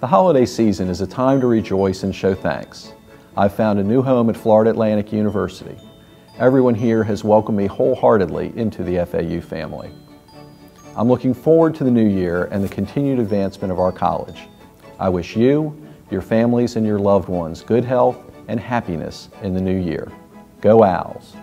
The holiday season is a time to rejoice and show thanks. I've found a new home at Florida Atlantic University. Everyone here has welcomed me wholeheartedly into the FAU family. I'm looking forward to the new year and the continued advancement of our college. I wish you, your families, and your loved ones good health and happiness in the new year. Go Owls!